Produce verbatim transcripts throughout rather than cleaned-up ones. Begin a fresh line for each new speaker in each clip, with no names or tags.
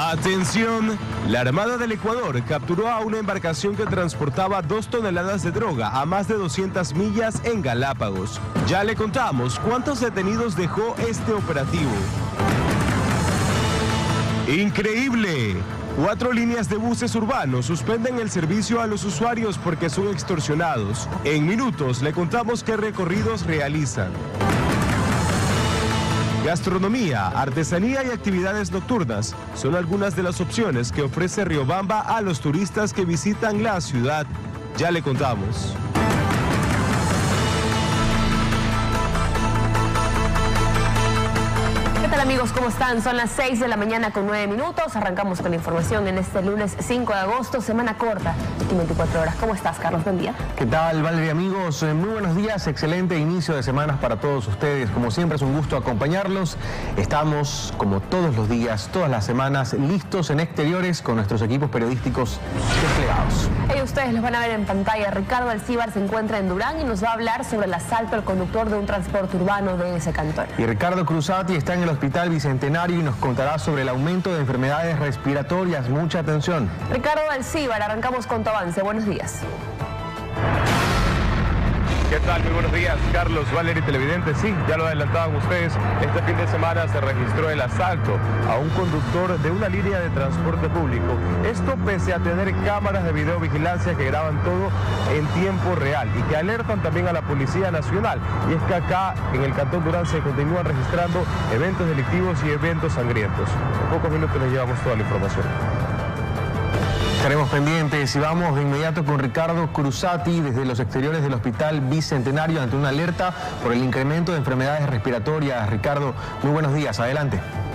Atención, la Armada del Ecuador capturó a una embarcación que transportaba dos toneladas de droga a más de doscientas millas en Galápagos. Ya le contamos cuántos detenidos dejó este operativo. ¡Increíble! Cuatro líneas de buses urbanos suspenden el servicio a los usuarios porque son extorsionados. En minutos le contamos qué recorridos realizan. Gastronomía, artesanía y actividades nocturnas son algunas de las opciones que ofrece Riobamba a los turistas que visitan la ciudad. Ya le contamos.
Hola amigos, ¿cómo están? Son las seis de la mañana con nueve minutos. Arrancamos con la información en este lunes cinco de agosto, semana corta, veinticuatro horas. ¿Cómo estás, Carlos? Buen día.
¿Qué tal, Valeria, amigos? Muy buenos días, excelente inicio de semanas para todos ustedes. Como siempre es un gusto acompañarlos. Estamos, como todos los días, todas las semanas, listos en exteriores con nuestros equipos periodísticos desplegados.
Ahí ustedes los van a ver en pantalla. Ricardo Alcíbar se encuentra en Durán y nos va a hablar sobre el asalto al conductor de un transporte urbano de ese cantón.
Y Ricardo Cruzati está en el hospital Bicentenario y nos contará sobre el aumento de enfermedades respiratorias. Mucha atención.
Ricardo Alcíbar, arrancamos con tu avance. Buenos días.
¿Qué tal? Muy buenos días, Carlos, Valeria y televidentes. Sí, ya lo adelantaban ustedes, este fin de semana se registró el asalto a un conductor de una línea de transporte público. Esto pese a tener cámaras de videovigilancia que graban todo en tiempo real y que alertan también a la Policía Nacional. Y es que acá, en el Cantón Durán, se continúan registrando eventos delictivos y eventos sangrientos. En pocos minutos les llevamos toda la información.
Estaremos pendientes y vamos de inmediato con Ricardo Cruzati desde los exteriores del Hospital Bicentenario ante una alerta por el incremento de enfermedades respiratorias. Ricardo, muy buenos días, adelante.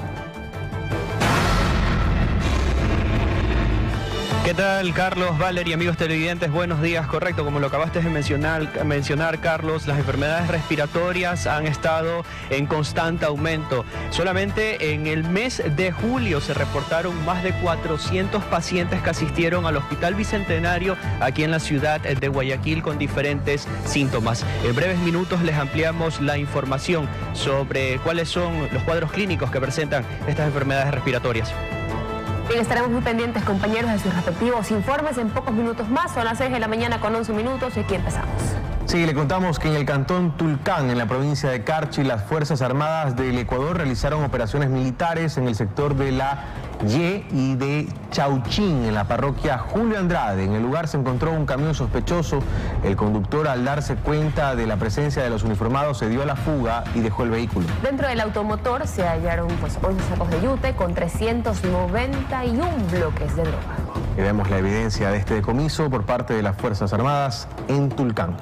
¿Qué tal, Carlos, Valeria, amigos televidentes? Buenos días. Correcto, como lo acabaste de mencionar, mencionar, Carlos, las enfermedades respiratorias han estado en constante aumento. Solamente en el mes de julio se reportaron más de cuatrocientos pacientes que asistieron al Hospital Bicentenario aquí en la ciudad de Guayaquil con diferentes síntomas. En breves minutos les ampliamos la información sobre cuáles son los cuadros clínicos que presentan estas enfermedades respiratorias.
Bien, estaremos muy pendientes, compañeros, de sus respectivos informes en pocos minutos más. Son las seis de la mañana con once minutos y aquí empezamos.
Sí, le contamos que en el cantón Tulcán, en la provincia de Carchi, las Fuerzas Armadas del Ecuador realizaron operaciones militares en el sector de la Ye y de Chauchín, en la parroquia Julio Andrade. En el lugar se encontró un camión sospechoso. El conductor, al darse cuenta de la presencia de los uniformados, se dio a la fuga y dejó el vehículo. Dentro del automotor se hallaron pues, once sacos de yute con trescientos noventa y un bloques de droga. Y vemos la evidencia de este decomiso por parte de las Fuerzas Armadas en Tulcán.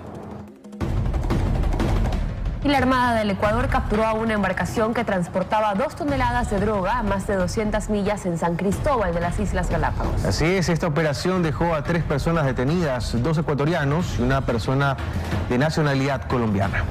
Y la Armada del Ecuador capturó a una embarcación que transportaba dos toneladas de droga a más de doscientas millas en San Cristóbal de las Islas Galápagos.
Así es, esta operación dejó a tres personas detenidas, dos ecuatorianos y una persona de nacionalidad colombiana.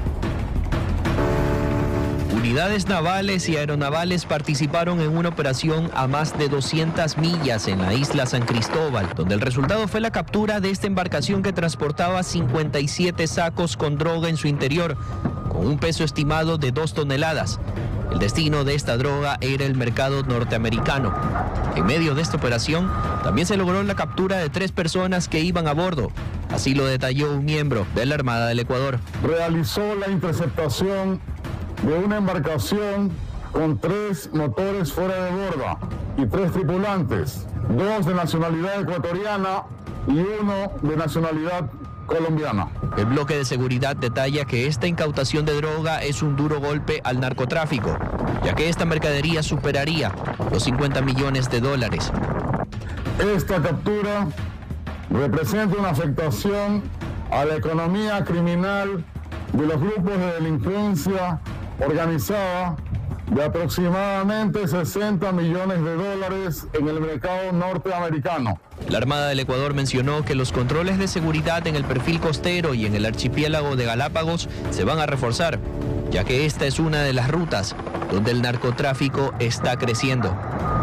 Unidades navales y aeronavales participaron en una operación a más de doscientas millas en la isla San Cristóbal, donde el resultado fue la captura de esta embarcación que transportaba cincuenta y siete sacos con droga en su interior, con un peso estimado de dos toneladas. El destino de esta droga era el mercado norteamericano. En medio de esta operación, también se logró la captura de tres personas que iban a bordo. Así lo detalló un miembro de la Armada del Ecuador.
Realizó la interceptación de una embarcación con tres motores fuera de borda y tres tripulantes, dos de nacionalidad ecuatoriana y uno de nacionalidad colombiana.
El bloque de seguridad detalla que esta incautación de droga es un duro golpe al narcotráfico, ya que esta mercadería superaría los cincuenta millones de dólares.
Esta captura representa una afectación a la economía criminal de los grupos de delincuencia organizada de aproximadamente sesenta millones de dólares en el mercado norteamericano.
La Armada del Ecuador mencionó que los controles de seguridad en el perfil costero y en el archipiélago de Galápagos se van a reforzar, ya que esta es una de las rutas donde el narcotráfico está creciendo.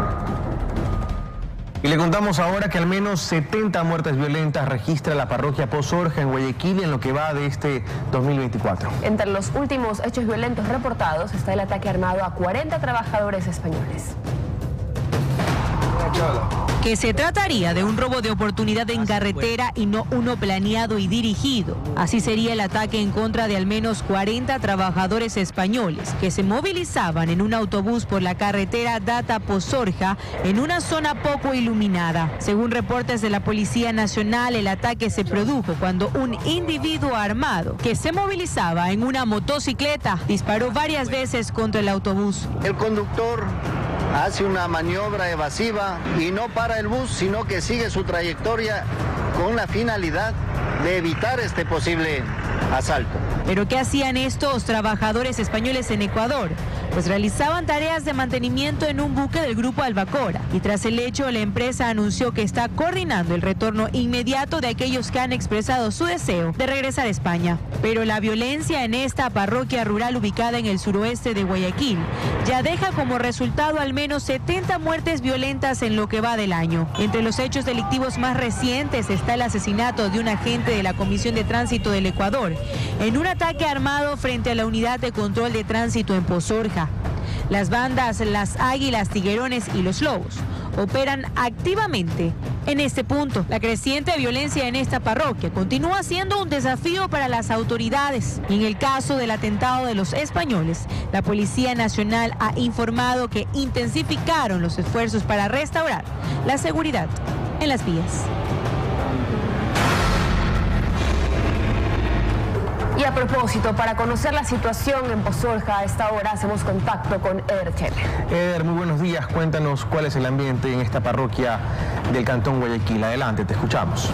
Y le contamos ahora que al menos setenta muertes violentas registra la parroquia Pozorja en Guayaquil en lo que va de este dos mil veinticuatro.
Entre los últimos hechos violentos reportados está el ataque armado a cuarenta trabajadores españoles.
que se trataría de un robo de oportunidad en carretera y no uno planeado y dirigido. Así sería el ataque en contra de al menos cuarenta trabajadores españoles que se movilizaban en un autobús por la carretera Data-Pozorja en una zona poco iluminada. Según reportes de la Policía Nacional, el ataque se produjo cuando un individuo armado que se movilizaba en una motocicleta disparó varias veces contra el autobús.
El conductor hace una maniobra evasiva y no para el bus, sino que sigue su trayectoria con la finalidad de evitar este posible asalto.
¿Pero qué hacían estos trabajadores españoles en Ecuador? Pues realizaban tareas de mantenimiento en un buque del Grupo Albacora. Y tras el hecho, la empresa anunció que está coordinando el retorno inmediato de aquellos que han expresado su deseo de regresar a España. Pero la violencia en esta parroquia rural ubicada en el suroeste de Guayaquil ya deja como resultado al menos setenta muertes violentas en lo que va del año. Entre los hechos delictivos más recientes está el asesinato de un agente de la Comisión de Tránsito del Ecuador en un ataque armado frente a la unidad de control de tránsito en Pozorja. Las bandas Las Águilas, Tiguerones y Los Lobos operan activamente en este punto. La creciente violencia en esta parroquia continúa siendo un desafío para las autoridades. Y en el caso del atentado de los españoles, la Policía Nacional ha informado que intensificaron los esfuerzos para restaurar la seguridad en las vías.
Y a propósito, para conocer la situación en Pozorja a esta hora, hacemos contacto con Eder Chele.
Eder, muy buenos días. Cuéntanos cuál es el ambiente en esta parroquia del Cantón Guayaquil. Adelante, te escuchamos.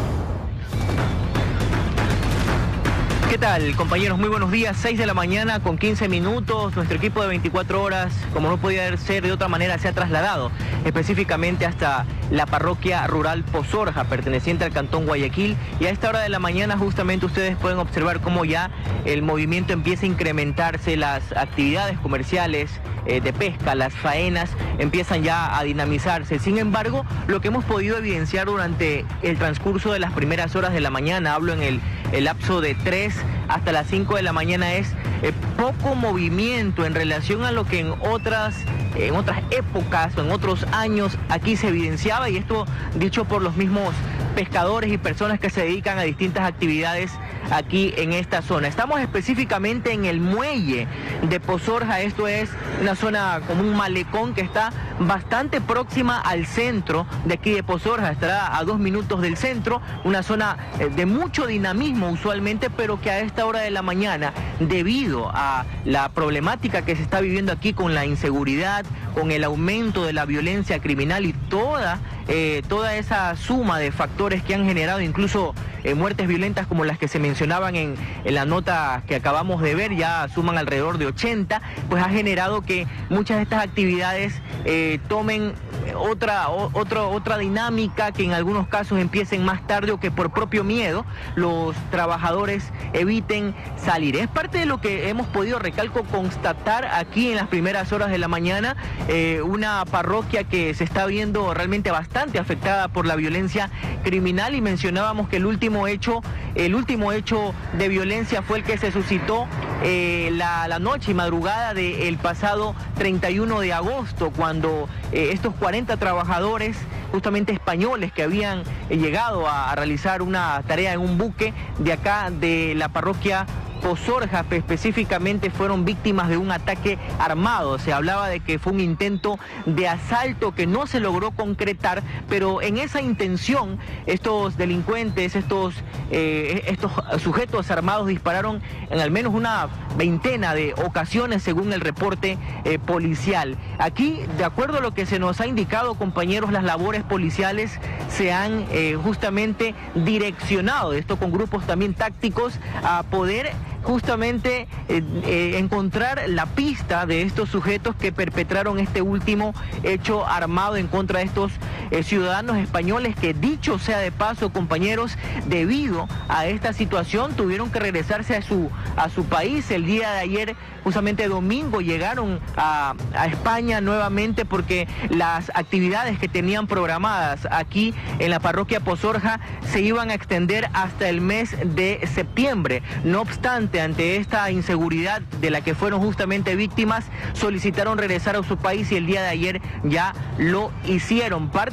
¿Qué tal, compañeros? Muy buenos días. seis de la mañana con quince minutos. Nuestro equipo de veinticuatro horas, como no podía ser de otra manera, se ha trasladado específicamente hasta la parroquia rural Pozorja, perteneciente al Cantón Guayaquil. Y a esta hora de la mañana justamente ustedes pueden observar cómo ya el movimiento empieza a incrementarse, las actividades comerciales eh, de pesca, las faenas empiezan ya a dinamizarse. Sin embargo, lo que hemos podido evidenciar durante el transcurso de las primeras horas de la mañana, hablo en el, el lapso de tres hasta las cinco de la mañana, es eh, poco movimiento en relación a lo que en otras, en otras épocas o en otros años aquí se evidenciaba, y esto dicho por los mismos pescadores y personas que se dedican a distintas actividades aquí en esta zona. Estamos específicamente en el muelle de Pozorja. Esto es una zona como un malecón que está bastante próxima al centro de aquí de Pozorja, estará a dos minutos del centro, una zona de mucho dinamismo usualmente, pero que a esta hora de la mañana, debido a la problemática que se está viviendo aquí con la inseguridad, con el aumento de la violencia criminal y toda, eh, toda esa suma de factores que han generado incluso eh, muertes violentas como las que se mencionaban en, en la nota que acabamos de ver, ya suman alrededor de ochenta, pues ha generado que muchas de estas actividades eh, tomen otra, o, otro, otra dinámica, que en algunos casos empiecen más tarde o que por propio miedo los trabajadores eviten salir. Es parte de lo que hemos podido, recalco, constatar aquí en las primeras horas de la mañana, eh, una parroquia que se está viendo realmente bastante afectada por la violencia criminal, y mencionábamos que el último hecho, el último hecho de violencia fue el que se suscitó eh, la, la noche y madrugada del pasado treinta y uno de agosto, cuando eh, estos cuarenta trabajadores justamente españoles que habían eh, llegado a, a realizar una tarea en un buque de acá de la parroquia Pozorja específicamente fueron víctimas de un ataque armado. Se hablaba de que fue un intento de asalto que no se logró concretar, pero en esa intención estos delincuentes, estos, eh, estos sujetos armados dispararon en al menos una veintena de ocasiones según el reporte eh, policial. Aquí, de acuerdo a lo que se nos ha indicado, compañeros, las labores policiales se han eh, justamente direccionado, esto con grupos también tácticos, a poder justamente eh, eh, encontrar la pista de estos sujetos que perpetraron este último hecho armado en contra de estos eh, ciudadanos españoles que, dicho sea de paso, compañeros, debido a esta situación tuvieron que regresarse a su, a su país. El día de ayer, justamente domingo, llegaron a, a España nuevamente porque las actividades que tenían programadas aquí en la parroquia Pozorja se iban a extender hasta el mes de septiembre. No obstante, ante esta inseguridad de la que fueron justamente víctimas, solicitaron regresar a su país y el día de ayer ya lo hicieron. Parte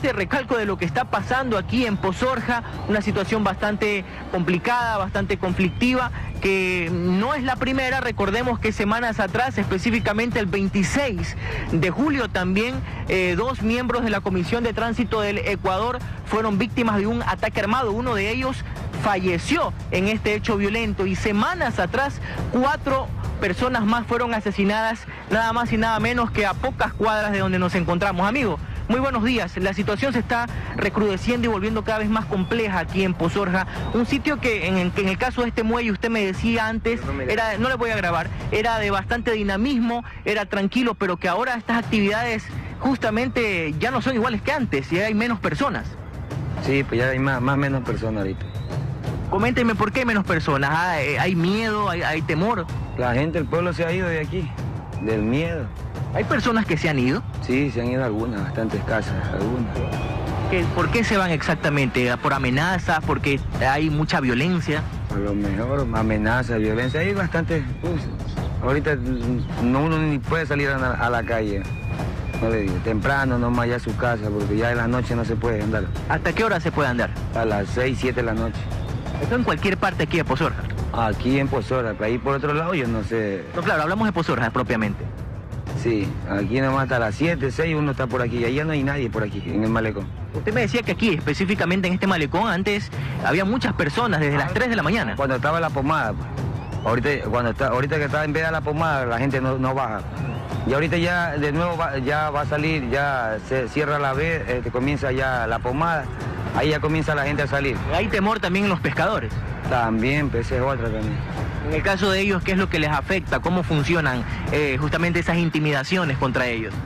parte, recalco, de lo que está pasando aquí en Pozorja, una situación bastante complicada, bastante conflictiva, que no es la primera. Recordemos que semanas atrás, específicamente el veintiséis de julio, también eh, dos miembros de la Comisión de Tránsito del Ecuador fueron víctimas de un ataque armado. Uno de ellos falleció en este hecho violento, y semanas atrás cuatro personas más fueron asesinadas, nada más y nada menos que a pocas cuadras de donde nos encontramos. Amigo, muy buenos días. La situación se está recrudeciendo y volviendo cada vez más compleja aquí en Pozorja, un sitio que en, en el caso de este muelle, usted me decía antes, era, no le voy a grabar, era de bastante dinamismo, era tranquilo, pero que ahora estas actividades justamente ya no son iguales que antes, y hay menos personas.
Sí, pues ya hay más, más menos personas ahorita.
Coméntenme, ¿por qué hay menos personas? ¿Hay, hay miedo? Hay, ¿Hay temor?
La gente, el pueblo se ha ido de aquí, del miedo.
¿Hay personas que se han ido?
Sí, se han ido algunas, bastante escasas, algunas.
¿Qué, ¿Por qué se van exactamente? ¿Por amenazas? ¿Porque hay mucha violencia?
A lo mejor, amenazas, violencia, hay bastante. Pues, ahorita no, uno ni puede salir a, a la calle. No le digo, temprano nomás ya a su casa, porque ya en la noche no se puede andar.
¿Hasta qué hora se puede andar?
A las seis, siete de la noche.
¿Esto en cualquier parte aquí de Pozorja?
Aquí en Pozorja, ahí por otro lado yo no sé.
No, claro, hablamos de Pozorja propiamente.
Sí, aquí nomás hasta las siete, seis uno está por aquí, y allá no hay nadie por aquí, en el malecón.
Usted me decía que aquí, específicamente en este malecón, antes había muchas personas desde las tres de la mañana.
Cuando estaba la pomada, pues. Ahorita, cuando está, ahorita que está en vez de la pomada, la gente no, no baja. Y ahorita ya de nuevo va, ya va a salir, ya se cierra la vez, eh, comienza ya la pomada, ahí ya comienza la gente a salir.
¿Hay temor también en los pescadores?
También, pues esa es otra también.
En el caso de ellos, ¿qué es lo que les afecta? ¿Cómo funcionan eh, justamente esas intimidaciones contra ellos?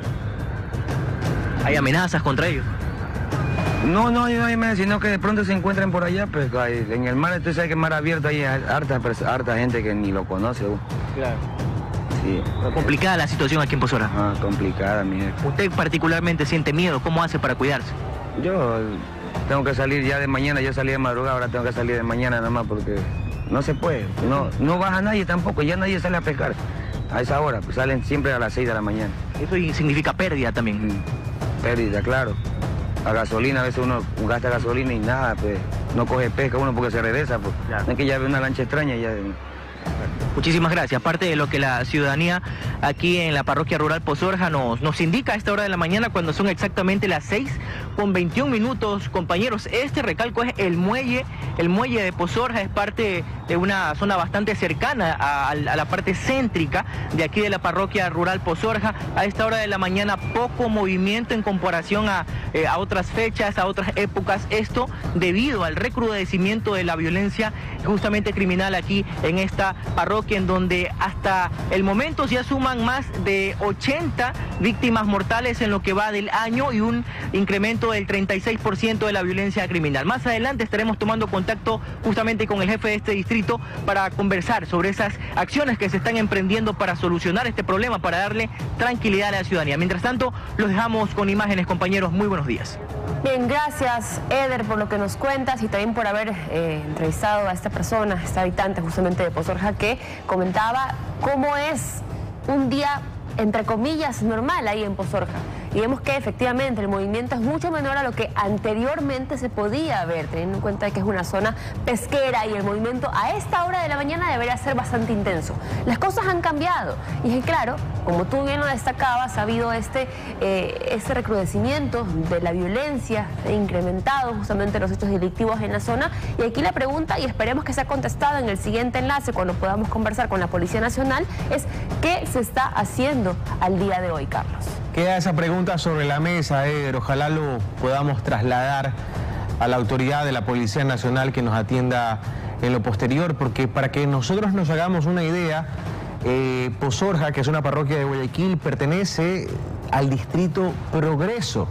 ¿Hay amenazas contra ellos?
No, no, no hay amenazas, sino que de pronto se encuentran por allá, pues en el mar, usted sabe que el mar abierto hay harta, harta gente que ni lo conoce. Uh.
Claro.
Sí.
Complicada la situación aquí en Pozorja.
Ah, complicada, mire.
¿Usted particularmente siente miedo? ¿Cómo hace para cuidarse?
Yo tengo que salir ya de mañana, yo salí de madrugada, ahora tengo que salir de mañana nada más porque no se puede. No, no baja nadie tampoco, ya nadie sale a pescar a esa hora, pues salen siempre a las seis de la mañana.
Eso significa pérdida también.
Mm, pérdida, claro. A gasolina, a veces uno gasta gasolina y nada, pues no coge pesca uno porque se regresa, pues. Claro. No es que ya ve una lancha extraña ya.
Muchísimas gracias. Parte de lo que la ciudadanía aquí en la parroquia rural Pozorja nos, nos indica a esta hora de la mañana, cuando son exactamente las seis con veintiún minutos, compañeros. Este, recalco, es el muelle, el muelle de Pozorja, es parte de una zona bastante cercana a, a la parte céntrica de aquí de la parroquia rural Pozorja. A esta hora de la mañana poco movimiento en comparación a, eh, a otras fechas, a otras épocas. Esto debido al recrudecimiento de la violencia justamente criminal aquí en esta parroquia, en donde hasta el momento ya suman más de ochenta víctimas mortales en lo que va del año y un incremento del treinta y seis por ciento de la violencia criminal. Más adelante estaremos tomando contacto justamente con el jefe de este distrito para conversar sobre esas acciones que se están emprendiendo para solucionar este problema, para darle tranquilidad a la ciudadanía. Mientras tanto, los dejamos con imágenes, compañeros. Muy buenos días.
Bien, gracias, Eder, por lo que nos cuentas y también por haber eh, entrevistado a esta persona, esta habitante justamente de Pozorja, que comentaba cómo es un día, entre comillas, normal ahí en Pozorja. Y vemos que efectivamente el movimiento es mucho menor a lo que anteriormente se podía ver, teniendo en cuenta que es una zona pesquera y el movimiento a esta hora de la mañana debería ser bastante intenso. Las cosas han cambiado y es claro, como tú bien lo destacabas, ha habido este, eh, este recrudecimiento de la violencia, ha incrementado justamente los hechos delictivos en la zona. Y aquí la pregunta, y esperemos que sea contestada en el siguiente enlace cuando podamos conversar con la Policía Nacional, es ¿qué se está haciendo al día de hoy, Carlos?
Queda esa pregunta sobre la mesa, Eder. Ojalá lo podamos trasladar a la autoridad de la Policía Nacional que nos atienda en lo posterior, porque para que nosotros nos hagamos una idea, eh, Pozorja, que es una parroquia de Guayaquil, pertenece al distrito Progreso.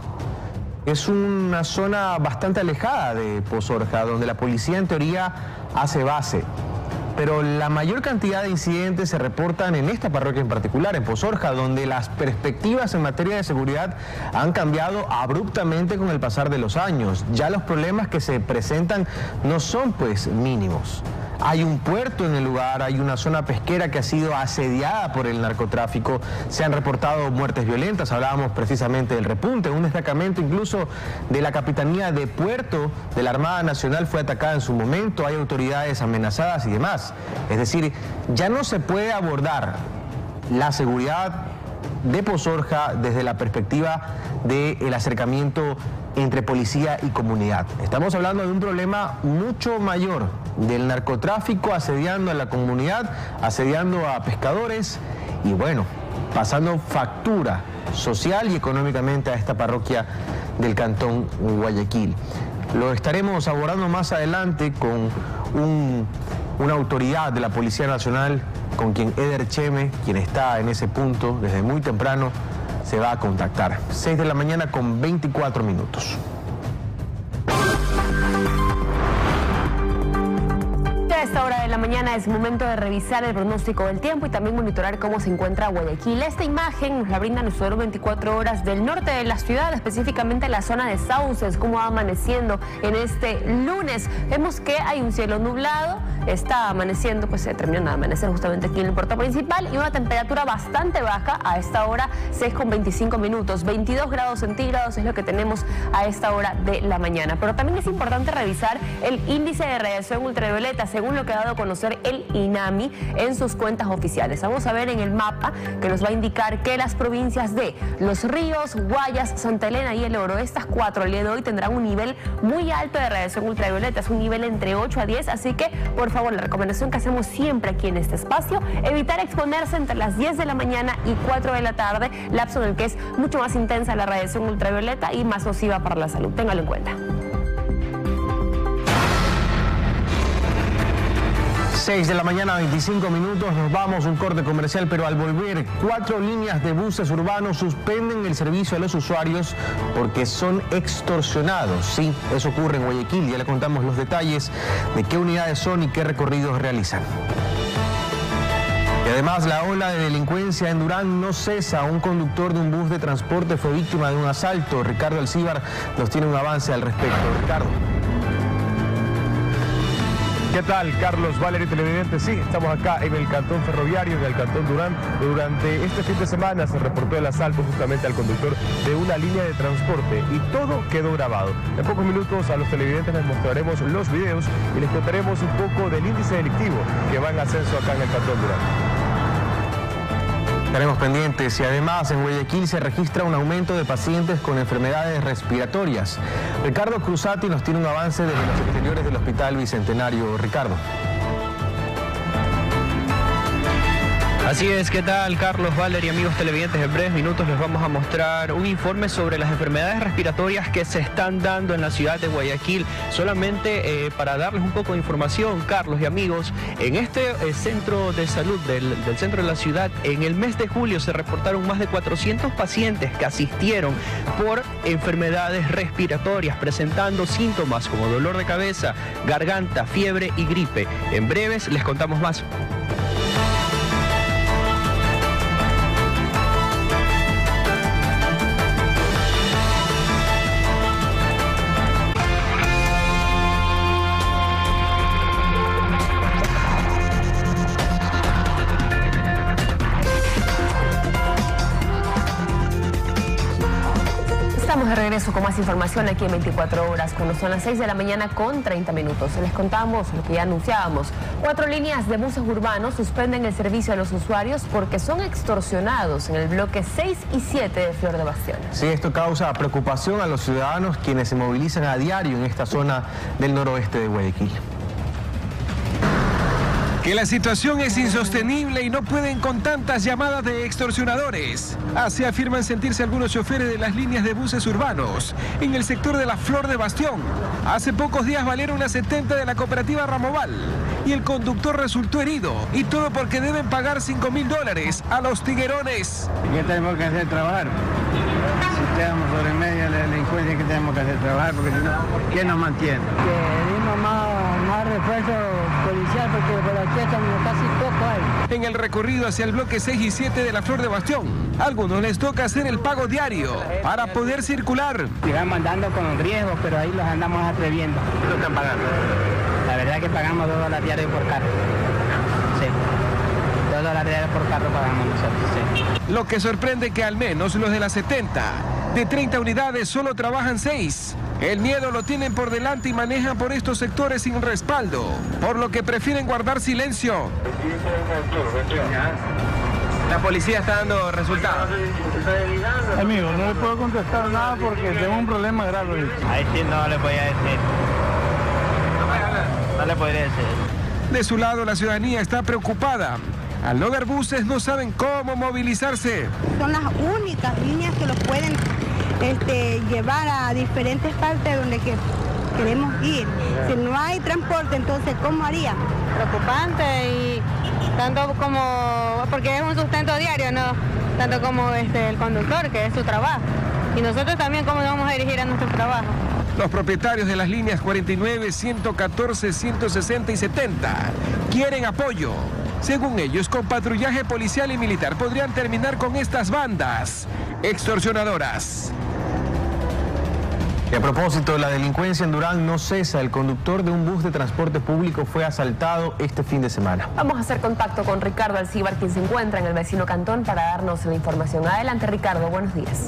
Es una zona bastante alejada de Pozorja, donde la policía en teoría hace base. Pero la mayor cantidad de incidentes se reportan en esta parroquia en particular, en Pozorja, donde las perspectivas en materia de seguridad han cambiado abruptamente con el pasar de los años. Ya los problemas que se presentan no son pues mínimos. Hay un puerto en el lugar, hay una zona pesquera que ha sido asediada por el narcotráfico. Se han reportado muertes violentas, hablábamos precisamente del repunte. Un destacamento incluso de la Capitanía de Puerto de la Armada Nacional fue atacada en su momento, hay autoridades amenazadas y demás. Es decir, ya no se puede abordar la seguridad de Pozorja desde la perspectiva del acercamiento entre policía y comunidad. Estamos hablando de un problema mucho mayor, del narcotráfico asediando a la comunidad, asediando a pescadores y bueno, pasando factura social y económicamente a esta parroquia del Cantón Guayaquil. Lo estaremos abordando más adelante con un, una autoridad de la Policía Nacional, con quien Eder Cheme, quien está en ese punto desde muy temprano, se va a contactar. seis de la mañana con veinticuatro minutos.
A esta hora de la mañana es momento de revisar el pronóstico del tiempo y también monitorar cómo se encuentra Guayaquil. Esta imagen nos la brinda nuestro veinticuatro horas del norte de la ciudad, específicamente la zona de Sauces, cómo va amaneciendo en este lunes. Vemos que hay un cielo nublado, está amaneciendo, pues se termina de amanecer justamente aquí en el puerto principal y una temperatura bastante baja a esta hora, seis con veinticinco minutos, veintidós grados centígrados es lo que tenemos a esta hora de la mañana. Pero también es importante revisar el índice de radiación ultravioleta, según lo que ha dado a conocer el INAMI en sus cuentas oficiales. Vamos a ver en el mapa que nos va a indicar que las provincias de Los Ríos, Guayas, Santa Elena y El Oro, estas cuatro el día de hoy tendrán un nivel muy alto de radiación ultravioleta, es un nivel entre ocho a diez, así que por favor la recomendación que hacemos siempre aquí en este espacio, evitar exponerse entre las diez de la mañana y cuatro de la tarde, lapso en el que es mucho más intensa la radiación ultravioleta y más nociva para la salud. Téngalo en cuenta.
seis de la mañana, veinticinco minutos, nos vamos a un corte comercial, pero al volver, cuatro líneas de buses urbanos suspenden el servicio a los usuarios porque son extorsionados. Sí, eso ocurre en Guayaquil, ya le contamos los detalles de qué unidades son y qué recorridos realizan. Y además, la ola de delincuencia en Durán no cesa. Un conductor de un bus de transporte fue víctima de un asalto. Ricardo Alcíbar nos tiene un avance al respecto. Ricardo.
¿Qué tal, Carlos, Valeria, televidentes? Sí, estamos acá en el Cantón Ferroviario, en el Cantón Durán. Durante este fin de semana se reportó el asalto justamente al conductor de una línea de transporte y todo quedó grabado. En pocos minutos a los televidentes les mostraremos los videos y les contaremos un poco del índice delictivo que va en ascenso acá en el Cantón Durán.
Estaremos pendientes y además en Guayaquil se registra un aumento de pacientes con enfermedades respiratorias. Ricardo Cruzati nos tiene un avance desde los exteriores del Hospital Bicentenario. Ricardo.
Así es, ¿qué tal, Carlos, Valeria, amigos televidentes? En breves minutos les vamos a mostrar un informe sobre las enfermedades respiratorias que se están dando en la ciudad de Guayaquil. Solamente eh, para darles un poco de información, Carlos y amigos, en este eh, centro de salud del, del centro de la ciudad, en el mes de julio se reportaron más de cuatrocientos pacientes que asistieron por enfermedades respiratorias, presentando síntomas como dolor de cabeza, garganta, fiebre y gripe. En breves les contamos más.
Estamos de regreso con más información aquí en veinticuatro horas, cuando son las seis de la mañana con treinta minutos. Les contamos lo que ya anunciábamos. Cuatro líneas de buses urbanos suspenden el servicio a los usuarios porque son extorsionados en el bloque seis y siete de Flor de Bastión.
Sí, esto causa preocupación a los ciudadanos quienes se movilizan a diario en esta zona del noroeste de Guayaquil.
Que la situación es insostenible y no pueden con tantas llamadas de extorsionadores. Así afirman sentirse algunos choferes de las líneas de buses urbanos en el sector de la Flor de Bastión. Hace pocos días valieron una setenta de la cooperativa Ramoval y el conductor resultó herido. Y todo porque deben pagar cinco mil dólares a los tiguerones.
¿Qué tenemos que hacer? Trabajar. Si estamos sobre medio de la delincuencia, ¿qué tenemos que hacer? Trabajar, porque si no, ¿quién nos mantiene?
Que dimos más, más refuerzo policial porque por aquí estamos casi poco hay.
En el recorrido hacia el bloque seis y siete de la Flor de Bastión, a algunos les toca hacer el pago diario para poder circular.
Sigamos andando con los riesgos, pero ahí los andamos atreviendo.
¿Qué están pagando?
La verdad que pagamos dos dólares diarios por carro. Sí. Dos dólares diarios por carro pagamos nosotros, sí.
Lo que sorprende que al menos los de las setenta, de treinta unidades, solo trabajan seis. El miedo lo tienen por delante y manejan por estos sectores sin respaldo, por lo que prefieren guardar silencio.
La policía está dando resultados.
Amigo, no le puedo contestar nada porque tengo un problema grave.
Ahí sí no le podía decir. No le podría decir.
De su lado, la ciudadanía está preocupada. Al no ver buses, no saben cómo movilizarse.
Son las únicas líneas que los pueden este, llevar a diferentes partes donde que queremos ir. Si no hay transporte, entonces, ¿cómo haría?
Preocupante y tanto como, porque es un sustento diario, ¿no? Tanto como este, el conductor, que es su trabajo. Y nosotros también, ¿cómo nos vamos a dirigir a nuestro trabajo?
Los propietarios de las líneas cuarenta y nueve, ciento catorce, ciento sesenta y setenta quieren apoyo. Según ellos, con patrullaje policial y militar podrían terminar con estas bandas extorsionadoras.
Y a propósito, la delincuencia en Durán no cesa. El conductor de un bus de transporte público fue asaltado este fin de semana.
Vamos a hacer contacto con Ricardo Alcíbar, quien se encuentra en el vecino cantón, para darnos la información. Adelante, Ricardo, buenos días.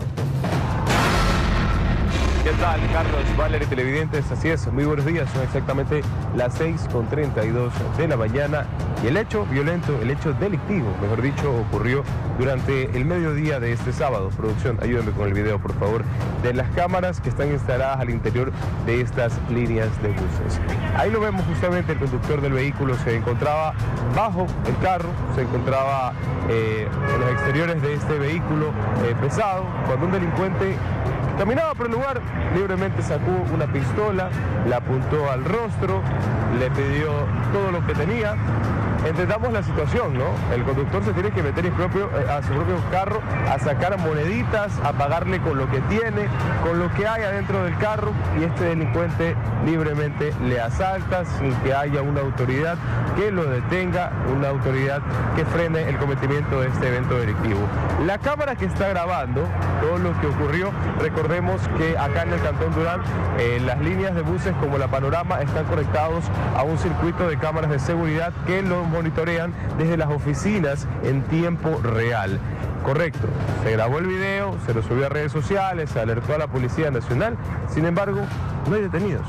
¿Qué tal, Carlos, Valeria, televidentes? Así es, muy buenos días. Son exactamente las seis con treinta y dos de la mañana y el hecho violento, el hecho delictivo, mejor dicho, ocurrió durante el mediodía de este sábado. Producción, ayúdenme con el video, por favor, de las cámaras que están instaladas al interior de estas líneas de buses. Ahí lo vemos justamente, el conductor del vehículo se encontraba bajo el carro, se encontraba eh, en los exteriores de este vehículo eh, pesado, cuando un delincuente caminaba por el lugar, libremente sacó una pistola, la apuntó al rostro, le pidió todo lo que tenía. Entendamos la situación, ¿no? El conductor se tiene que meter en propio, eh, a su propio carro a sacar moneditas, a pagarle con lo que tiene, con lo que hay adentro del carro, y este delincuente libremente le asalta sin que haya una autoridad que lo detenga, una autoridad que frene el cometimiento de este evento delictivo. La cámara que está grabando todo lo que ocurrió, recordemos que acá en el Cantón Durán, eh, las líneas de buses como la Panorama están conectados a un circuito de cámaras de seguridad que lo monitorean desde las oficinas en tiempo real. Correcto, se grabó el video, se lo subió a redes sociales, se alertó a la Policía Nacional, sin embargo, no hay detenidos.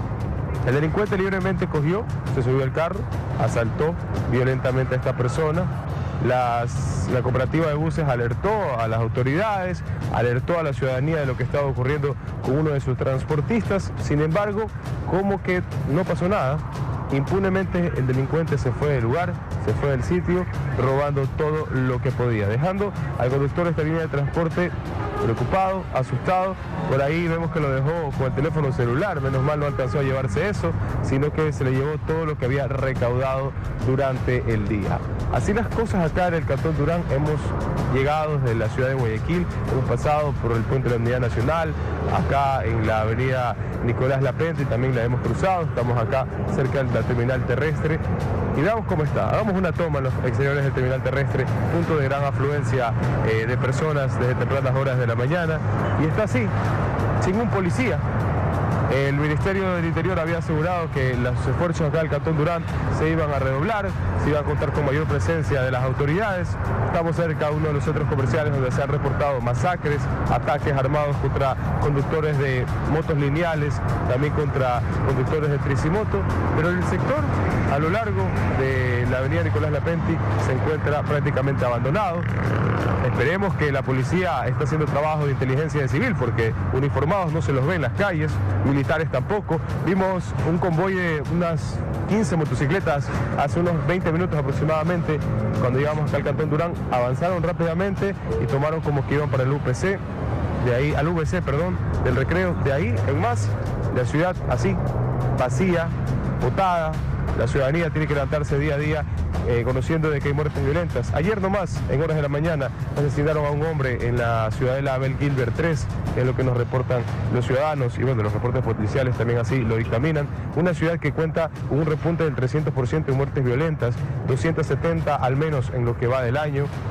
El delincuente libremente cogió, se subió al carro, asaltó violentamente a esta persona. Las, la cooperativa de buses alertó a las autoridades, alertó a la ciudadanía de lo que estaba ocurriendo con uno de sus transportistas. Sin embargo, como que no pasó nada. Impunemente el delincuente se fue del lugar, se fue del sitio, robando todo lo que podía, dejando al conductor de esta línea de transporte preocupado, asustado. Por ahí vemos que lo dejó con el teléfono celular, menos mal no alcanzó a llevarse eso, sino que se le llevó todo lo que había recaudado durante el día. Así las cosas acá en el Cantón Durán. Hemos llegado desde la ciudad de Guayaquil, hemos pasado por el puente de la Unidad Nacional, acá en la avenida Nicolás Lapente, y también la hemos cruzado. Estamos acá cerca de la terminal terrestre y veamos cómo está. Hagamos una toma en los exteriores del terminal terrestre, punto de gran afluencia eh, de personas desde tempranas horas de la mañana, y está así, sin un policía. El Ministerio del Interior había asegurado que los esfuerzos acá del Cantón Durán se iban a redoblar, se iba a contar con mayor presencia de las autoridades. Estamos cerca de uno de los centros comerciales donde se han reportado masacres, ataques armados contra conductores de motos lineales, también contra conductores de tricimoto, pero el sector a lo largo de la avenida Nicolás Lapenti se encuentra prácticamente abandonado. Esperemos que la policía está haciendo trabajo de inteligencia de civil, porque uniformados no se los ve en las calles, militares tampoco. Vimos un convoy de unas quince motocicletas hace unos veinte minutos aproximadamente, cuando llegamos hasta el Cantón Durán. Avanzaron rápidamente y tomaron como que iban para el U P C, de ahí al U V C, perdón, del Recreo. De ahí en más, la ciudad así, vacía, botada. La ciudadanía tiene que levantarse día a día eh, conociendo de que hay muertes violentas. Ayer nomás, en horas de la mañana, asesinaron a un hombre en la ciudadela Abel Gilbert tres, que es lo que nos reportan los ciudadanos, y bueno, los reportes policiales también así lo dictaminan. Una ciudad que cuenta con un repunte del trescientos por ciento de muertes violentas, doscientas setenta al menos en lo que va del año.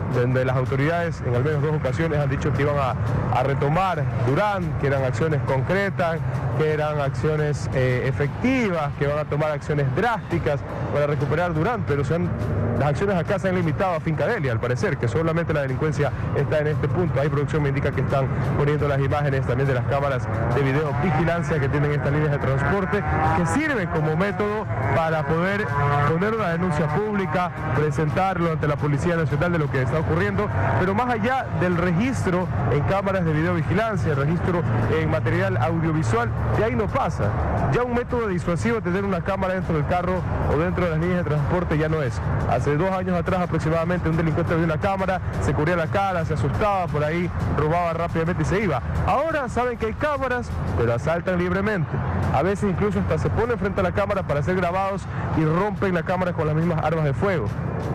donde las autoridades en al menos dos ocasiones han dicho que iban a, a retomar Durán, que eran acciones concretas, que eran acciones eh, efectivas, que van a tomar acciones drásticas para recuperar Durán, pero se han, las acciones acá se han limitado a Finca Delia, al parecer, que solamente la delincuencia está en este punto. Ahí producción me indica que están poniendo las imágenes también de las cámaras de videovigilancia que tienen estas líneas de transporte, que sirven como método para poder poner una denuncia pública, presentarlo ante la Policía Nacional de lo que está ocurriendo, pero más allá del registro en cámaras de videovigilancia, el registro en material audiovisual, de ahí no pasa. Ya un método disuasivo tener una cámara dentro del carro o dentro de las líneas de transporte ya no es. Hace dos años atrás aproximadamente un delincuente vio una cámara, se cubría la cara, se asustaba por ahí, robaba rápidamente y se iba. Ahora saben que hay cámaras, pero asaltan libremente. A veces incluso hasta se ponen frente a la cámara para ser grabados y rompen la cámara con las mismas armas de fuego.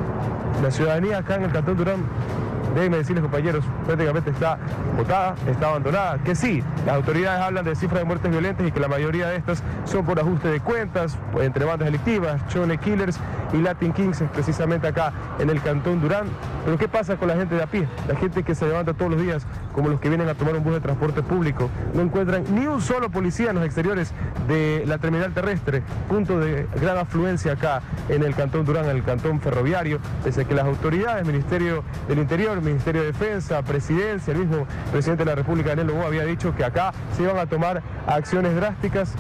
La ciudadanía acá en el Cantón Durán, déjenme decirles, compañeros, prácticamente está botada, está abandonada. Que sí, las autoridades hablan de cifras de muertes violentas y que la mayoría de estas son por ajuste de cuentas entre bandas delictivas, Chone Killers y Latin Kings, precisamente acá en el Cantón Durán. Pero ¿qué pasa con la gente de a pie? La gente que se levanta todos los días, como los que vienen a tomar un bus de transporte público, no encuentran ni un solo policía en los exteriores de la terminal terrestre, punto de gran afluencia acá en el Cantón Durán, en el Cantón Ferroviario, pese a que las autoridades, Ministerio del Interior, Ministerio de Defensa, Presidencia, el mismo presidente de la República, Daniel Noboa, había dicho que acá se iban a tomar acciones drásticas.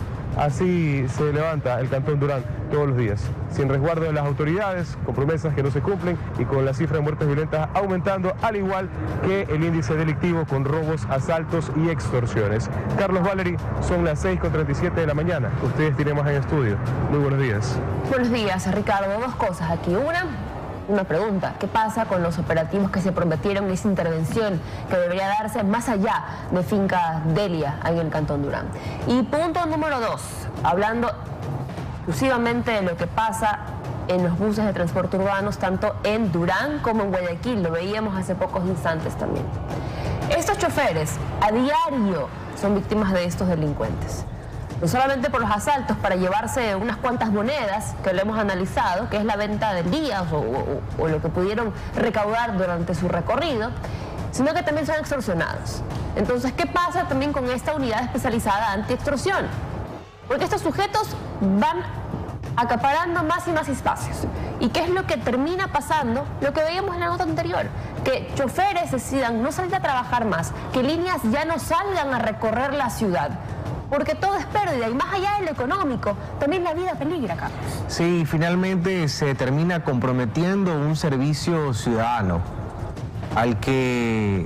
Así se levanta el Cantón Durán todos los días, sin resguardo de las autoridades, con promesas que no se cumplen y con la cifra de muertes violentas aumentando, al igual que el índice delictivo con robos, asaltos y extorsiones. Carlos Valery, son las seis con treinta y siete de la mañana. Ustedes tienen más en estudio. Muy buenos días.
Buenos días, Ricardo. Dos cosas aquí. Una... Una pregunta, ¿qué pasa con los operativos que se prometieron en esa intervención que debería darse más allá de Finca Delia en el Cantón Durán? Y punto número dos, hablando exclusivamente de lo que pasa en los buses de transporte urbanos, tanto en Durán como en Guayaquil, lo veíamos hace pocos instantes también. Estos choferes a diario son víctimas de estos delincuentes. No solamente por los asaltos para llevarse unas cuantas monedas, que lo hemos analizado, que es la venta del día o, o, o lo que pudieron recaudar durante su recorrido, sino que también son extorsionados. Entonces, ¿qué pasa también con esta unidad especializada anti-extorsión? Porque estos sujetos van acaparando más y más espacios. ¿Y qué es lo que termina pasando? Lo que veíamos en la nota anterior, que choferes decidan no salir a trabajar más, que líneas ya no salgan a recorrer la ciudad, porque todo es pérdida y más allá de lo económico, también la vida peligra, Carlos.
Sí, finalmente se termina comprometiendo un servicio ciudadano al que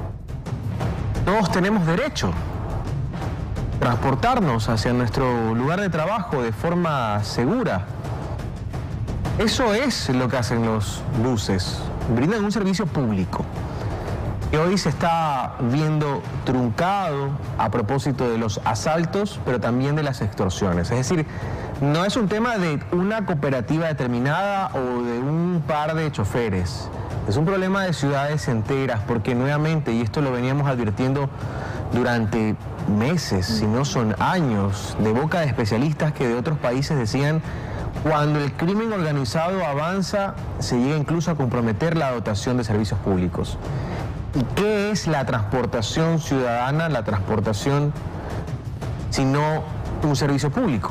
todos tenemos derecho, transportarnos hacia nuestro lugar de trabajo de forma segura. Eso es lo que hacen los buses, brindan un servicio público que hoy se está viendo truncado a propósito de los asaltos, pero también de las extorsiones. Es decir, no es un tema de una cooperativa determinada o de un par de choferes. Es un problema de ciudades enteras, porque nuevamente, y esto lo veníamos advirtiendo durante meses, si no son años, de boca de especialistas que de otros países decían, cuando el crimen organizado avanza, se llega incluso a comprometer la dotación de servicios públicos. ¿Y qué es la transportación ciudadana, la transportación, sino un servicio público?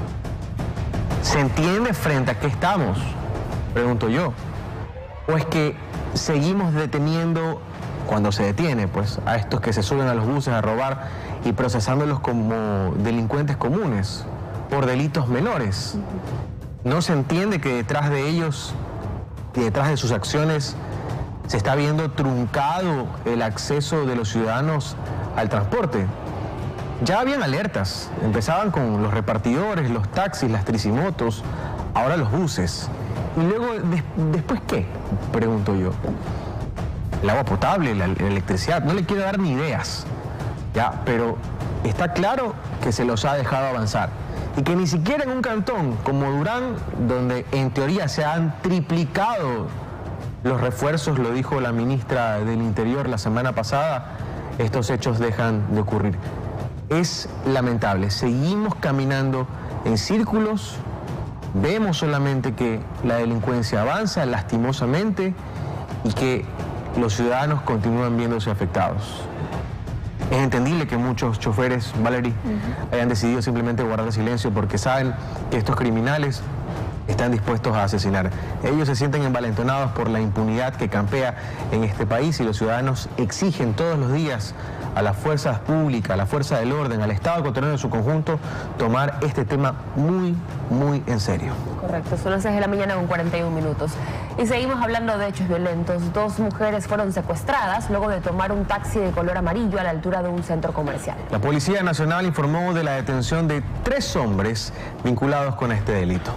¿Se entiende frente a qué estamos? Pregunto yo. ¿O es que seguimos deteniendo, cuando se detiene, pues, a estos que se suben a los buses a robar y procesándolos como delincuentes comunes por delitos menores? ¿No se entiende que detrás de ellos, que detrás de sus acciones, se está viendo truncado el acceso de los ciudadanos al transporte? Ya habían alertas, empezaban con los repartidores, los taxis, las tricimotos, ahora los buses. Y luego, des, ¿después qué? Pregunto yo. El agua potable, la, la electricidad, no le quiero dar ni ideas, ya, pero está claro que se los ha dejado avanzar. Y que ni siquiera en un cantón como Durán, donde en teoría se han triplicado los refuerzos, lo dijo la ministra del Interior la semana pasada, estos hechos dejan de ocurrir. Es lamentable, seguimos caminando en círculos, vemos solamente que la delincuencia avanza lastimosamente y que los ciudadanos continúan viéndose afectados. Es entendible que muchos choferes, Valerie, uh-huh. hayan decidido simplemente guardar silencio porque saben que estos criminales están dispuestos a asesinar. Ellos se sienten envalentonados por la impunidad que campea en este país y los ciudadanos exigen todos los días a las fuerzas públicas, a la fuerza del orden, al Estado ecuatoriano en su conjunto, tomar este tema muy, muy en serio.
Correcto, son las seis de la mañana con cuarenta y un minutos. Y seguimos hablando de hechos violentos. Dos mujeres fueron secuestradas luego de tomar un taxi de color amarillo a la altura de un centro comercial.
La Policía Nacional informó de la detención de tres hombres vinculados con este delito.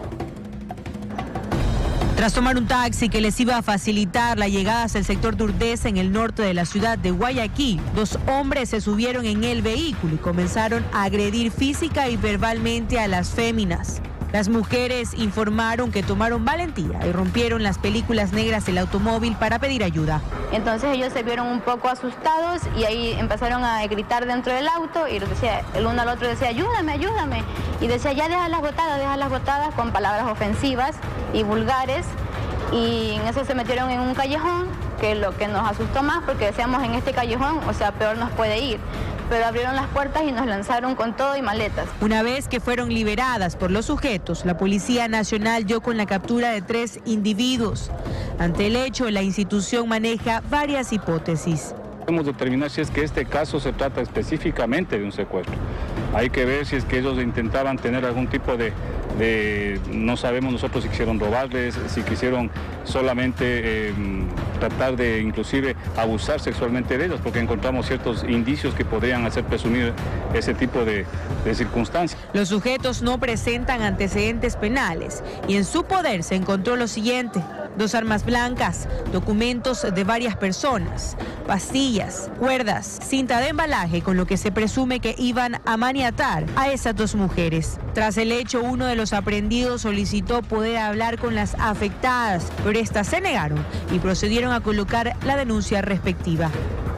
Tras tomar un taxi que les iba a facilitar la llegada hacia el sector de Urdesa en el norte de la ciudad de Guayaquil, dos hombres se subieron en el vehículo y comenzaron a agredir física y verbalmente a las féminas. Las mujeres informaron que tomaron valentía y rompieron las películas negras del automóvil para pedir ayuda.
Entonces ellos se vieron un poco asustados y ahí empezaron a gritar dentro del auto y decía, el uno al otro decía, ayúdame, ayúdame. Y decía, ya deja las botadas, deja las botadas, con palabras ofensivas y vulgares. Y en eso se metieron en un callejón, que lo que nos asustó más porque decíamos, en este callejón, o sea, peor nos puede ir. Pero abrieron las puertas y nos lanzaron con todo y maletas.
Una vez que fueron liberadas por los sujetos, la Policía Nacional dio con la captura de tres individuos. Ante el hecho, la institución maneja varias hipótesis.
Podemos determinar si es que este caso se trata específicamente de un secuestro. Hay que ver si es que ellos intentaban tener algún tipo de, de no sabemos nosotros si quisieron robarles, si quisieron solamente eh, tratar de inclusive abusar sexualmente de ellos, porque encontramos ciertos indicios que podrían hacer presumir ese tipo de, de circunstancias.
Los sujetos no presentan antecedentes penales y en su poder se encontró lo siguiente: dos armas blancas, documentos de varias personas, pastillas, cuerdas, cinta de embalaje con lo que se presume que iban a maniatar a esas dos mujeres. Tras el hecho, uno de los aprehendidos solicitó poder hablar con las afectadas, pero estas se negaron y procedieron a colocar la denuncia respectiva.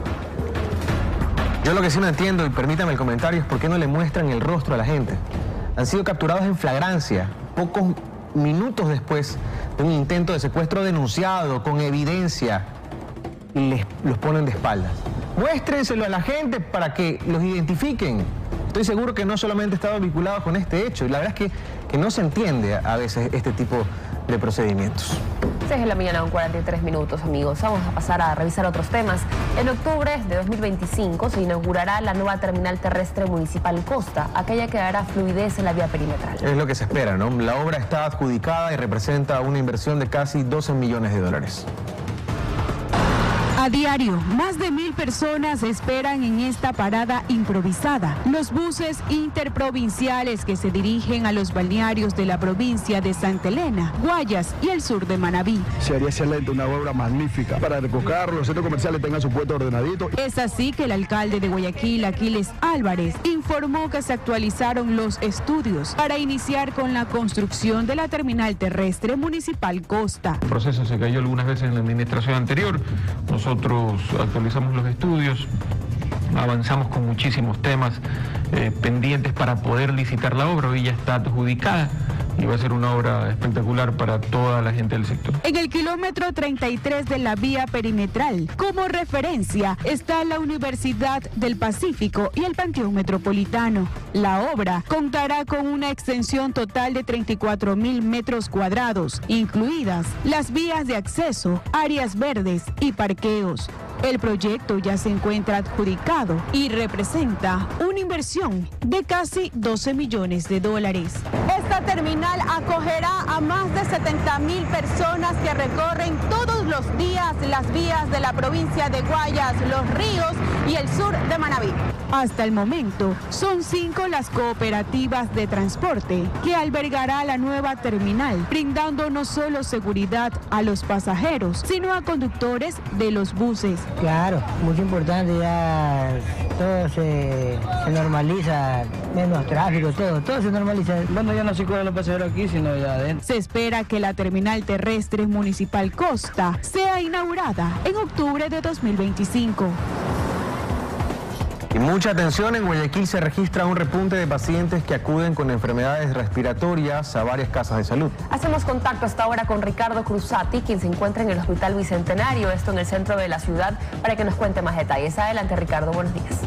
Yo lo que sí no entiendo, y permítame el comentario, es por qué no le muestran el rostro a la gente. Han sido capturados en flagrancia, pocos minutos después de un intento de secuestro denunciado con evidencia, y les, los ponen de espaldas. Muéstrenselo a la gente para que los identifiquen. Estoy seguro que no solamente estaban vinculados con este hecho, y la verdad es que, que no se entiende a veces este tipo de procedimientos.
seis de la mañana con cuarenta y tres minutos, amigos. Vamos a pasar a revisar otros temas. En octubre de dos mil veinticinco se inaugurará la nueva terminal terrestre municipal Costa, aquella que dará fluidez en la vía perimetral.
Es lo que se espera, ¿no? La obra está adjudicada y representa una inversión de casi doce millones de dólares.
A diario, más de mil personas esperan en esta parada improvisada. Los buses interprovinciales que se dirigen a los balnearios de la provincia de Santa Elena, Guayas y el sur de Manabí.
Sería excelente, una obra magnífica para recoger los centros comerciales tengan su puesto ordenadito.
Es así que el alcalde de Guayaquil, Aquiles Álvarez, informó que se actualizaron los estudios para iniciar con la construcción de la terminal terrestre municipal Costa.
El proceso se cayó algunas veces en la administración anterior. Nosotros Nosotros actualizamos los estudios, avanzamos con muchísimos temas eh, pendientes para poder licitar la obra. Hoy ya está adjudicada y va a ser una obra espectacular para toda la gente del sector.
En el kilómetro treinta y tres de la vía perimetral, como referencia, está la Universidad del Pacífico y el Panteón Metropolitano. La obra contará con una extensión total de treinta y cuatro mil metros cuadrados, incluidas las vías de acceso, áreas verdes y parqueos. El proyecto ya se encuentra adjudicado y representa una inversión de casi doce millones de dólares.
Esta terminal acogerá a más de setenta mil personas que recorren todos los días las vías de la provincia de Guayas, Los Ríos y el sur de Manabí.
Hasta el momento, son cinco las cooperativas de transporte que albergará la nueva terminal, brindando no solo seguridad a los pasajeros, sino a conductores de los buses.
Claro, mucho importante, ya todo se, se normaliza, menos tráfico, todo, todo se normaliza.
Bueno, ya no se cuidan los pasajeros aquí, sino ya adentro.
Se espera que la terminal terrestre municipal Costa sea inaugurada en octubre de dos mil veinticinco.
Y mucha atención, en Guayaquil se registra un repunte de pacientes que acuden con enfermedades respiratorias a varias casas de salud.
Hacemos contacto hasta ahora con Ricardo Cruzati, quien se encuentra en el Hospital Bicentenario, esto en el centro de la ciudad, para que nos cuente más detalles. Adelante, Ricardo, buenos días.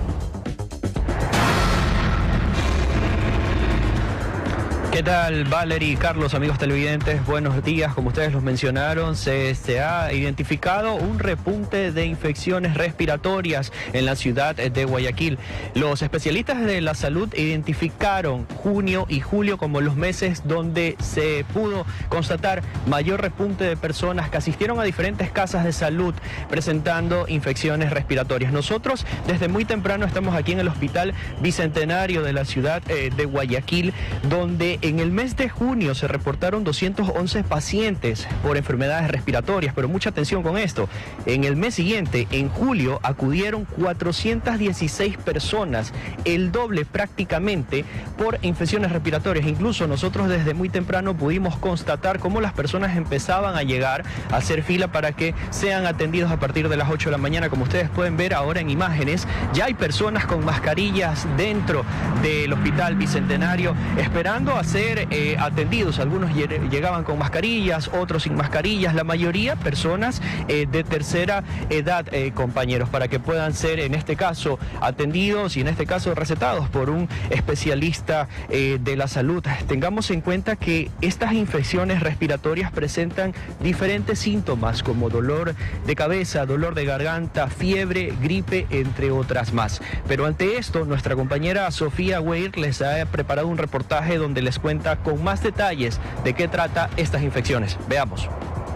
¿Qué tal, Valerie, Carlos, amigos televidentes? Buenos días. Como ustedes los mencionaron, se, se ha identificado un repunte de infecciones respiratorias en la ciudad de Guayaquil. Los especialistas de la salud identificaron junio y julio como los meses donde se pudo constatar mayor repunte de personas que asistieron a diferentes casas de salud presentando infecciones respiratorias. Nosotros desde muy temprano estamos aquí en el Hospital Bicentenario de la ciudad eh, de Guayaquil, donde en el mes de junio se reportaron doscientos once pacientes por enfermedades respiratorias, pero mucha atención con esto. En el mes siguiente, en julio, acudieron cuatrocientas dieciséis personas, el doble prácticamente, por infecciones respiratorias. Incluso nosotros desde muy temprano pudimos constatar cómo las personas empezaban a llegar a hacer fila para que sean atendidos a partir de las ocho de la mañana. Como ustedes pueden ver ahora en imágenes, ya hay personas con mascarillas dentro del Hospital Bicentenario esperando a ser eh, atendidos. Algunos llegaban con mascarillas, otros sin mascarillas, la mayoría personas eh, de tercera edad, eh, compañeros, para que puedan ser en este caso atendidos y en este caso recetados por un especialista eh, de la salud. Tengamos en cuenta que estas infecciones respiratorias presentan diferentes síntomas como dolor de cabeza, dolor de garganta, fiebre, gripe, entre otras más. Pero ante esto, nuestra compañera Sofía Weir les ha preparado un reportaje donde les cuenta con más detalles de qué trata estas infecciones. Veamos.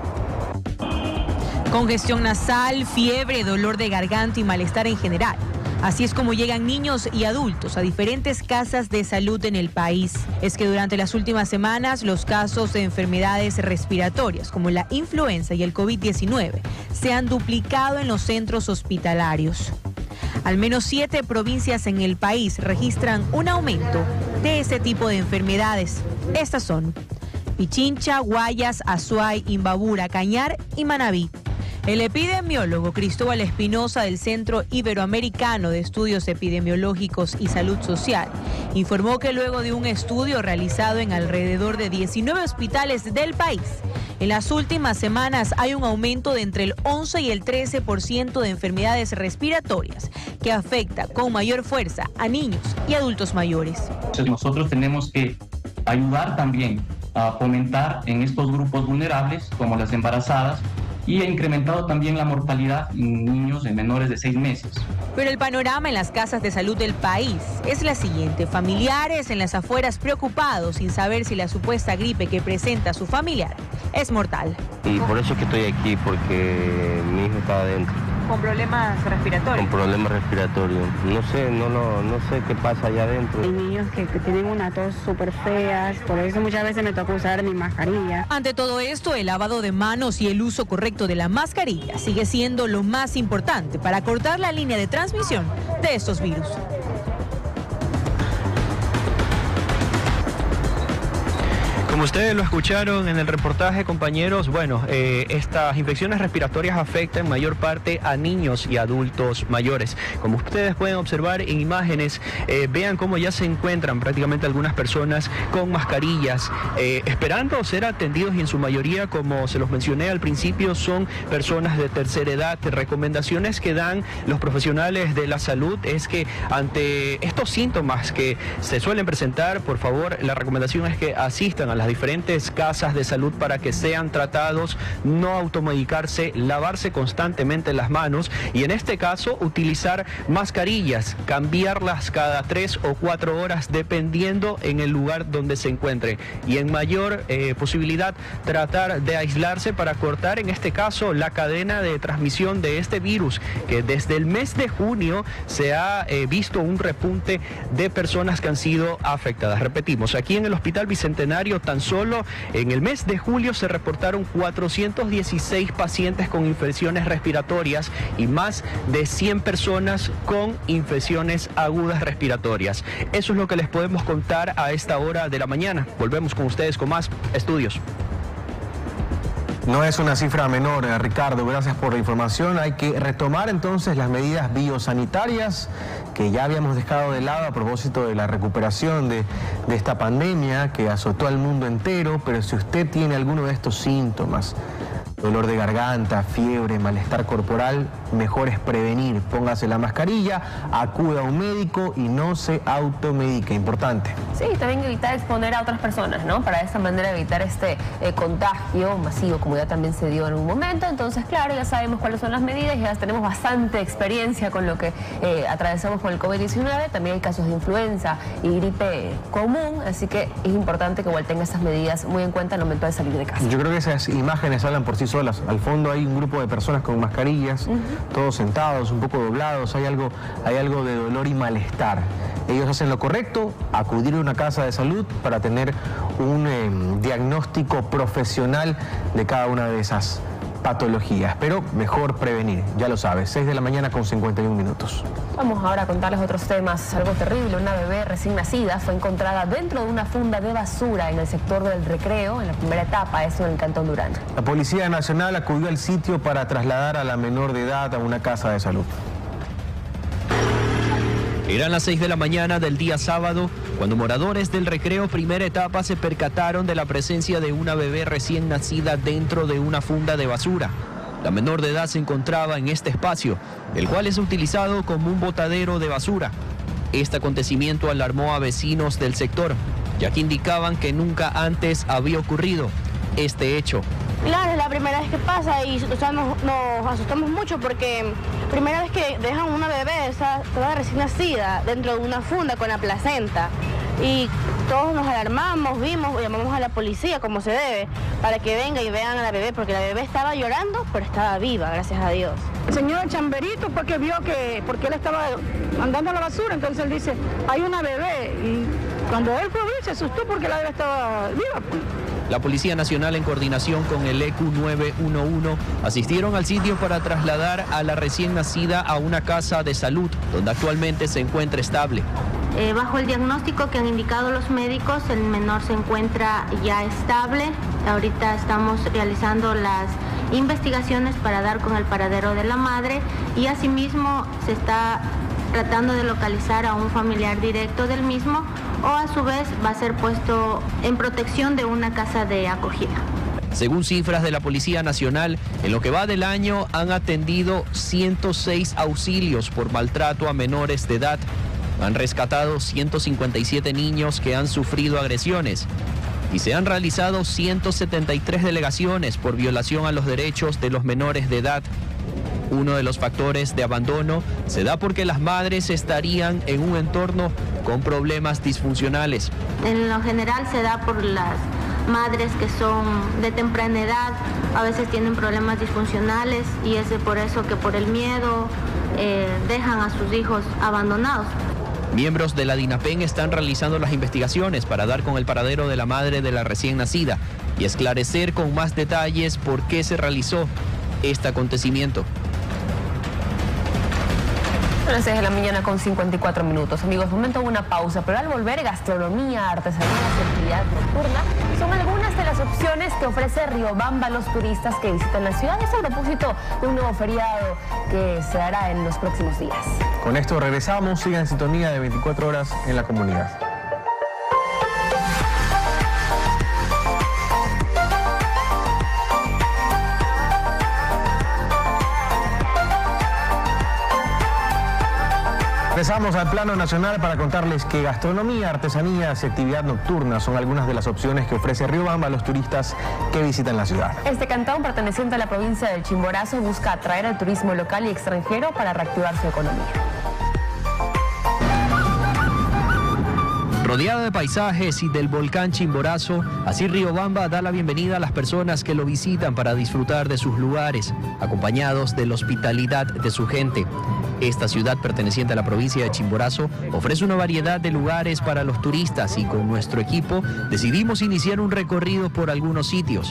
Congestión nasal, fiebre, dolor de garganta y malestar en general. Así es como llegan niños y adultos a diferentes casas de salud en el país. Es que durante las últimas semanas los casos de enfermedades respiratorias como la influenza y el COVID diecinueve se han duplicado en los centros hospitalarios. Al menos siete provincias en el país registran un aumento de este tipo de enfermedades. Estas son Pichincha, Guayas, Azuay, Imbabura, Cañar y Manabí. El epidemiólogo Cristóbal Espinosa del Centro Iberoamericano de Estudios Epidemiológicos y Salud Social informó que luego de un estudio realizado en alrededor de diecinueve hospitales del país, en las últimas semanas hay un aumento de entre el once y el trece por ciento de enfermedades respiratorias que afecta con mayor fuerza a niños y adultos mayores.
Entonces nosotros tenemos que ayudar también a fomentar en estos grupos vulnerables como las embarazadas, y ha incrementado también la mortalidad en niños de menores de seis meses.
Pero el panorama en las casas de salud del país es la siguiente. Familiares en las afueras preocupados sin saber si la supuesta gripe que presenta su familiar es mortal.
Y por eso es que estoy aquí, porque mi hijo está adentro.
¿Con problemas respiratorios?
Con problemas respiratorios. No sé, no, no, no sé qué pasa allá adentro.
Hay niños que, que tienen una tos súper feas, por eso muchas veces me toca usar mi mascarilla.
Ante todo esto, el lavado de manos y el uso correcto de la mascarilla sigue siendo lo más importante para cortar la línea de transmisión de estos virus.
Como ustedes lo escucharon en el reportaje, compañeros, bueno, eh, estas infecciones respiratorias afectan en mayor parte a niños y adultos mayores. Como ustedes pueden observar en imágenes, eh, vean cómo ya se encuentran prácticamente algunas personas con mascarillas, eh, esperando ser atendidos, y en su mayoría, como se los mencioné al principio, son personas de tercera edad. Recomendaciones que dan los profesionales de la salud es que ante estos síntomas que se suelen presentar, por favor, la recomendación es que asistan a las diferentes casas de salud para que sean tratados, no automedicarse, lavarse constantemente las manos y en este caso utilizar mascarillas, cambiarlas cada tres o cuatro horas dependiendo en el lugar donde se encuentre, y en mayor eh, posibilidad tratar de aislarse para cortar en este caso la cadena de transmisión de este virus, que desde el mes de junio se ha eh, visto un repunte de personas que han sido afectadas. Repetimos, aquí en el Hospital Bicentenario tan solo en el mes de julio se reportaron cuatrocientos dieciséis pacientes con infecciones respiratorias y más de cien personas con infecciones agudas respiratorias. Eso es lo que les podemos contar a esta hora de la mañana. Volvemos con ustedes con más estudios.
No es una cifra menor, eh, Ricardo, gracias por la información. Hay que retomar entonces las medidas biosanitarias que ya habíamos dejado de lado a propósito de la recuperación de, de esta pandemia que azotó al mundo entero, pero si usted tiene alguno de estos síntomas, dolor de garganta, fiebre, malestar corporal, mejor es prevenir. Póngase la mascarilla, acuda a un médico y no se automedique. Importante.
Sí, también evitar exponer a otras personas, ¿no? Para de esta manera evitar este eh, contagio masivo, como ya también se dio en un momento. Entonces, claro, ya sabemos cuáles son las medidas, ya tenemos bastante experiencia con lo que eh, atravesamos con el COVID diecinueve. También hay casos de influenza y gripe común, así que es importante que igual tenga estas medidas muy en cuenta al momento de salir de casa.
Yo creo que esas imágenes hablan por sí solas. Al fondo hay un grupo de personas con mascarillas, uh-huh. todos sentados, un poco doblados, hay algo, hay algo de dolor y malestar. Ellos hacen lo correcto, acudir a una casa de salud para tener un eh, diagnóstico profesional de cada una de esas patologías, pero mejor prevenir, ya lo sabes, seis de la mañana con cincuenta y un minutos.
Vamos ahora a contarles otros temas, algo terrible. Una bebé recién nacida fue encontrada dentro de una funda de basura en el sector del Recreo, en la primera etapa, eso en el Cantón Durán.
La Policía Nacional acudió al sitio para trasladar a la menor de edad a una casa de salud.
Eran las seis de la mañana del día sábado, cuando moradores del Recreo primera etapa se percataron de la presencia de una bebé recién nacida dentro de una funda de basura. La menor de edad se encontraba en este espacio, el cual es utilizado como un botadero de basura. Este acontecimiento alarmó a vecinos del sector, ya que indicaban que nunca antes había ocurrido este hecho.
Claro, es la primera vez que pasa y o sea, nos, nos asustamos mucho porque primera vez que dejan una bebé, esa toda recién nacida, dentro de una funda con la placenta. Y todos nos alarmamos, vimos, llamamos a la policía como se debe, para que venga y vean a la bebé, porque la bebé estaba llorando, pero estaba viva, gracias a Dios.
El señor Chamberito porque vio que, porque él estaba andando a la basura, entonces él dice, hay una bebé, y cuando él fue a ver, se asustó porque la bebé estaba viva, pues.
La Policía Nacional, en coordinación con el E Q nueve uno uno, asistieron al sitio para trasladar a la recién nacida a una casa de salud, donde actualmente se encuentra estable.
Eh, bajo el diagnóstico que han indicado los médicos, el menor se encuentra ya estable. Ahorita estamos realizando las investigaciones para dar con el paradero de la madre y asimismo se está tratando de localizar a un familiar directo del mismo o a su vez va a ser puesto en protección de una casa de acogida.
Según cifras de la Policía Nacional, en lo que va del año han atendido ciento seis auxilios por maltrato a menores de edad. Han rescatado ciento cincuenta y siete niños que han sufrido agresiones y se han realizado ciento setenta y tres delegaciones por violación a los derechos de los menores de edad. Uno de los factores de abandono se da porque las madres estarían en un entorno con problemas disfuncionales.
En lo general se da por las madres que son de temprana edad, a veces tienen problemas disfuncionales y es por eso que por el miedo eh, dejan a sus hijos abandonados.
Miembros de la DINAPEN están realizando las investigaciones para dar con el paradero de la madre de la recién nacida y esclarecer con más detalles por qué se realizó este acontecimiento.
A las seis de la mañana con cincuenta y cuatro minutos. Amigos, momento de una pausa, pero al volver, gastronomía, artesanía y actividad nocturna son algunas de las opciones que ofrece Riobamba a los turistas que visitan la ciudad. Es a propósito de un nuevo feriado que se hará en los próximos días.
Con esto regresamos, sigan en sintonía de veinticuatro horas en la comunidad. Regresamos al plano nacional para contarles que gastronomía, artesanías y actividad nocturna son algunas de las opciones que ofrece Riobamba a los turistas que visitan la ciudad.
Este cantón, perteneciente a la provincia del Chimborazo, busca atraer al turismo local y extranjero para reactivar su economía.
Rodeado de paisajes y del volcán Chimborazo, así Riobamba da la bienvenida a las personas que lo visitan para disfrutar de sus lugares, acompañados de la hospitalidad de su gente. Esta ciudad, perteneciente a la provincia de Chimborazo, ofrece una variedad de lugares para los turistas y con nuestro equipo decidimos iniciar un recorrido por algunos sitios.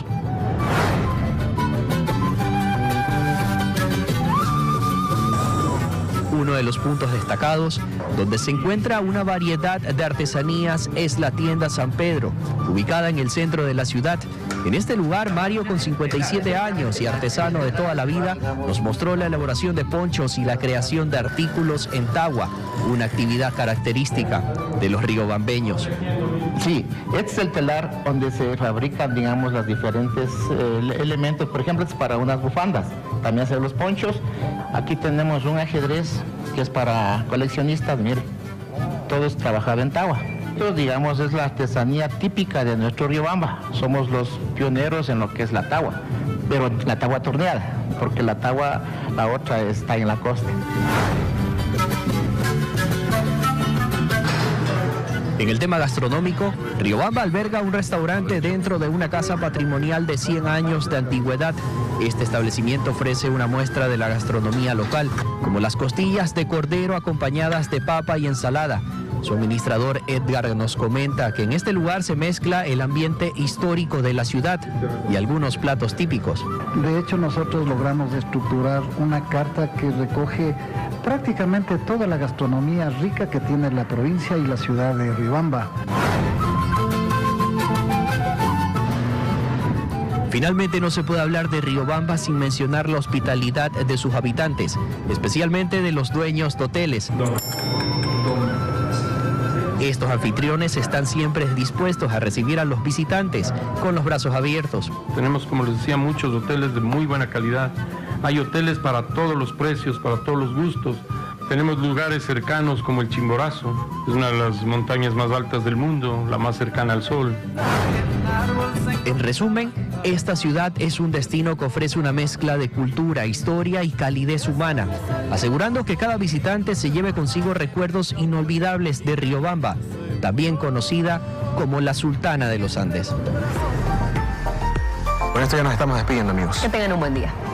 Uno de los puntos destacados, donde se encuentra una variedad de artesanías, es la tienda San Pedro, ubicada en el centro de la ciudad
En este lugar, Mario, con cincuenta y siete años y artesano de toda la vida, nos mostró la elaboración de ponchos y la creación de artículos en tagua, una actividad característica de los riobambeños.
Sí, este es el telar donde se fabrican, digamos, los diferentes eh, elementos. Por ejemplo, es para unas bufandas, también hacer los ponchos. Aquí tenemos un ajedrez que es para coleccionistas, mire, todo es trabajado en tagua. Esto, digamos, es la artesanía típica de nuestro Riobamba. Somos los pioneros en lo que es la tagua, pero la tagua torneada, porque la tagua, la otra, está en la costa.
En el tema gastronómico, Riobamba alberga un restaurante dentro de una casa patrimonial de cien años de antigüedad. Este establecimiento ofrece una muestra de la gastronomía local, como las costillas de cordero acompañadas de papa y ensalada. Su administrador Edgar nos comenta que en este lugar se mezcla el ambiente histórico de la ciudad y algunos platos típicos.
De hecho, nosotros logramos estructurar una carta que recoge prácticamente toda la gastronomía rica que tiene la provincia y la ciudad de Riobamba.
Finalmente, no se puede hablar de Riobamba sin mencionar la hospitalidad de sus habitantes, especialmente de los dueños de hoteles. Estos anfitriones están siempre dispuestos a recibir a los visitantes con los brazos abiertos.
Tenemos, como les decía, muchos hoteles de muy buena calidad. Hay hoteles para todos los precios, para todos los gustos. Tenemos lugares cercanos como el Chimborazo, es una de las montañas más altas del mundo, la más cercana al sol.
En resumen, esta ciudad es un destino que ofrece una mezcla de cultura, historia y calidez humana, asegurando que cada visitante se lleve consigo recuerdos inolvidables de Riobamba, también conocida como la Sultana de los Andes.
Con esto ya nos estamos despidiendo, amigos.
Que tengan un buen día.